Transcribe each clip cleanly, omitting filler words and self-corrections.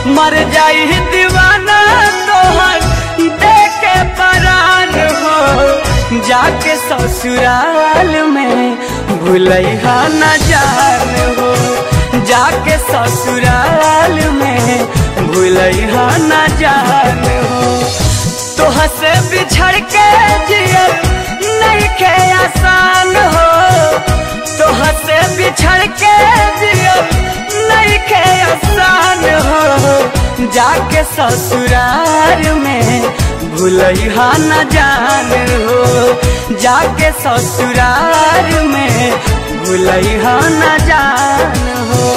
मर जाई दीवाना तोहर देखे परान हो। जाके ससुराल में भूलैहा न जान हो। जाके ससुराल में भूलैहा न जान हो। तोह से बिछड़ के जियल नहीं के आसान हो। तोह से बिछड़ के जियल नहीं के आसान हो। जाके ससुराल में भूलैहा न जान हो। जाके ससुराल में भूलैहा न जान हो।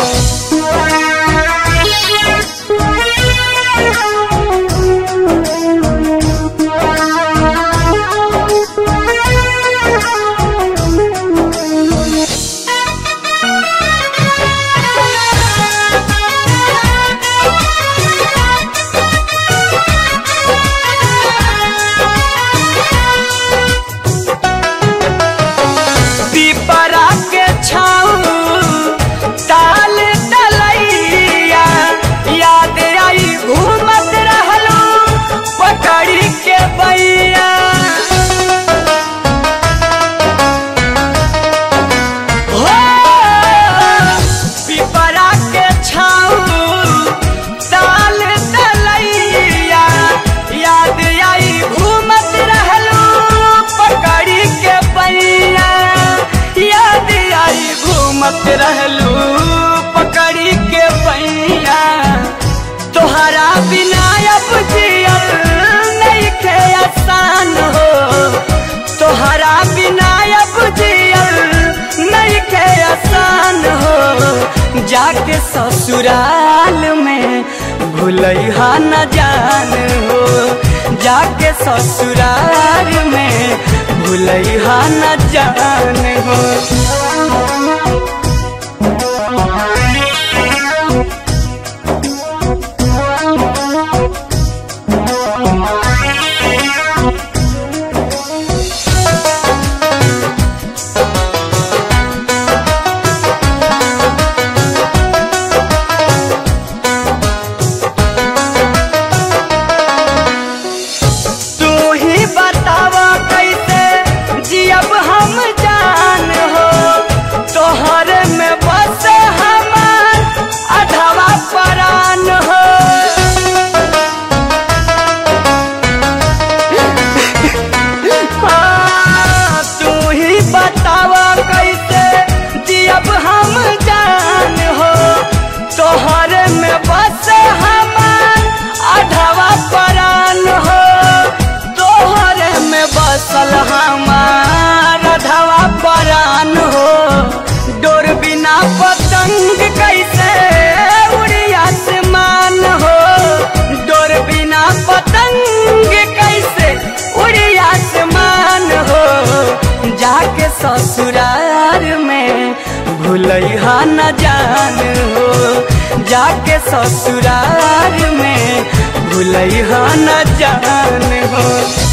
रहलू पकड़ी के पैया तोहरा बिना अब जियल नहीं के आसान हो। तोहरा बिना अब जियल नहीं के आसान हो। जाके ससुराल में भूलैहा न जान हो। जाके ससुराल में भूलैहा न जान हो। बसल हमारा धवा परान हो। डोर बिना पतंग कैसे उड़ी आसमान हो। डोर बिना पतंग कैसे उड़ी आसमान हो। जाके ससुराल में भूलैहा न जान हो। जाके ससुराल में भूलैहा न जान हो।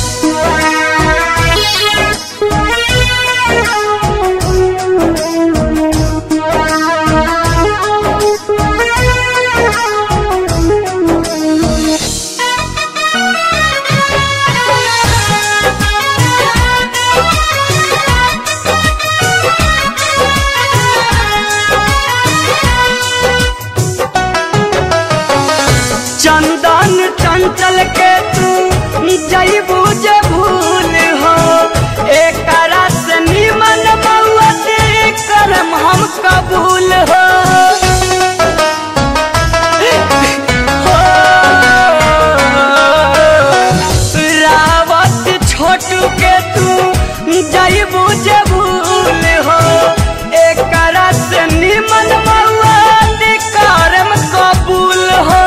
चंदन चंचल के तू जइबू जे भूल हो। एकरा से निमन बउआ करम हम कबूल हो। रावत छोटू के तू जइबू जे भूल हो। एकरा से निमन बउआ करम कबूल हो।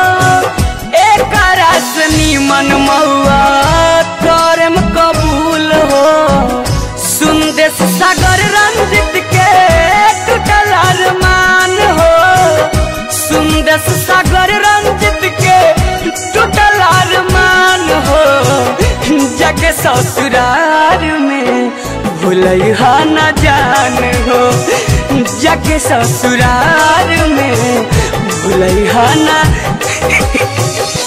निमन महुआ करम कबूल हो। सुंदेश सागर रंजित के टूटल अरमान हो। सुंदेश सागर रंजित के टूटल अरमान हो। जाके ससुराल में भूलैहा न जान हो। जाके ससुराल में भूलैहा ना